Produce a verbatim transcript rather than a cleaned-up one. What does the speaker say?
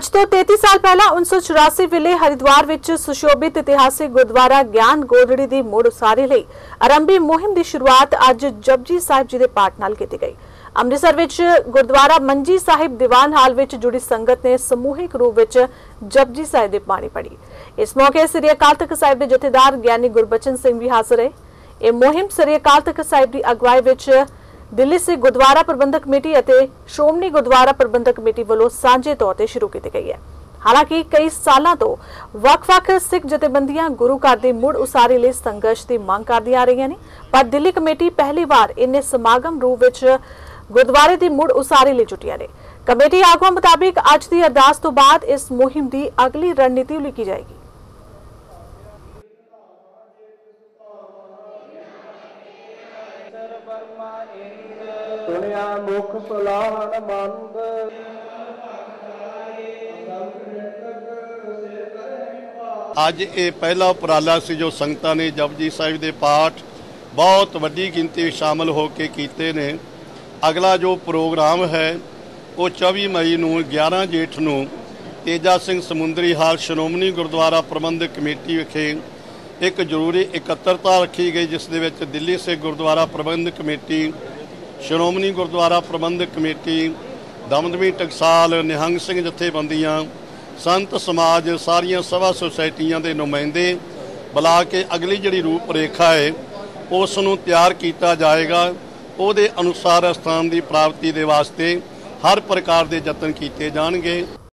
तो तैंतीस साल पहला उन्नीस सौ चौरासी वेले हरिद्वार विच सुशोभित इतिहासिक गुरुद्वारा ज्ञान गोदड़ी की मुड़ उसारी लई आरंभी मुहिम की शुरुआत अज जपजी साहिब जी के पाठ नाल कीती गई। अमृतसर विच गुरुद्वारा मंजी साहिब दीवान हाल विच जुड़ी संगत ने समूहिक रूप विच जपजी साहिब की बाणी पढ़ी। इस मौके श्री अकाल तख्त साहिब के जथेदार ज्ञानी गुरबचन सिंह भी हाजिर रहे। यह मुहिम श्री अकाल तख्त साहिब की अगवाई विच दिल्ली से गुरुद्वारा प्रबंधक कमेटी और श्रोमणी गुरुद्वारा प्रबंधक कमेटी वालों सांझे तौर पर शुरू की गई है। हालांकि कई सालों तो वख-वख सिख जथेबंदियां गुरु घर की मुड़ उसारी लिए संघर्ष की मांग करदी आ रही ने, पर दिल्ली कमेटी पहली बार इन्ने समागम रूप विच गुरुद्वारे की मुड़ उसारी लिए जुटिया ने। कमेटी आगुआं मुताबिक अज की अरदास तो बाद इस मुहिम की अगली रणनीति उलीकी जाएगी। सुनिया मुख सुलाहन मंद अज ये पहला उपराला से जो संगतां ने जपजी साहिब के पाठ बहुत वड्डी गिनती शामिल होकर कीते ने। अगला जो प्रोग्राम है वो चौबी मई नूं ग्यारह जेठ नूं तेजा सिंह समुंदरी हाल श्रोमणी गुरुद्वारा प्रबंधक कमेटी विखे एक जरूरी इकत्तरता रखी गई, जिस दे विच दिल्ली से गुरुद्वारा प्रबंधक कमेटी, श्रोमणी गुरुद्वारा प्रबंधक कमेटी, दमदमी टकसाल, निहंग सिंह जथेबंदियां, संत समाज, सारिया सभा सोसाइटियां के नुमाइंदे बुला के अगली जिहड़ी रूपरेखा है उस नूं तैयार किया जाएगा। उहदे अनुसार स्थान की प्राप्ति के वास्ते हर प्रकार के यतन किए जाएंगे।